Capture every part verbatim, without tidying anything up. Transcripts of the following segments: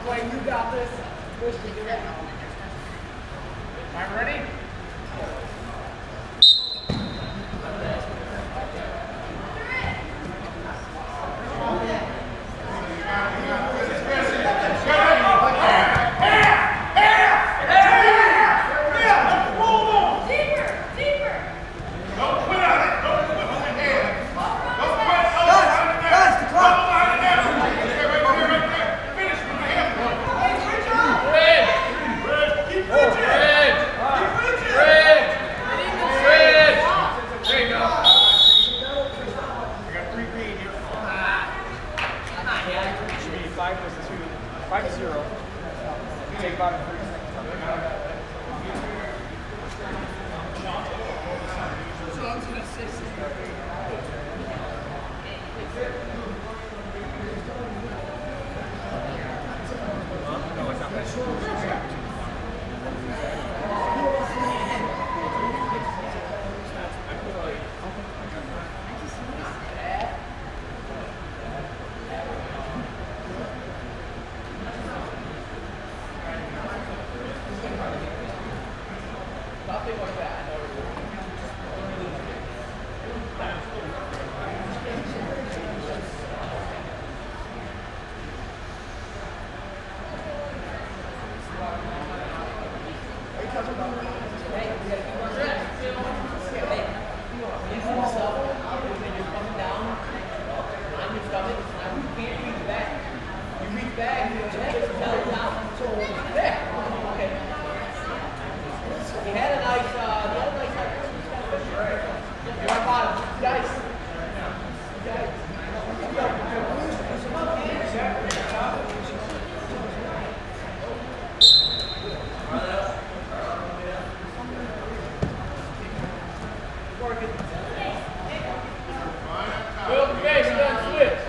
Clayton, you got this. Push to do it. I'm ready. Five to zero. You take about a three seconds. So I was going to say no, it's not bad. Nothing like that. He had a nice, uh, he had a nice like, you're on bottom. Guys. Guys. Build the base, then switch.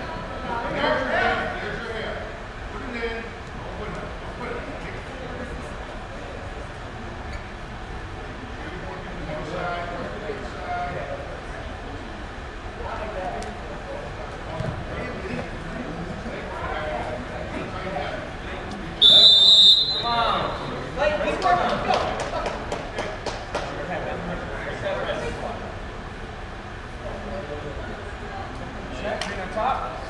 Check, green on top.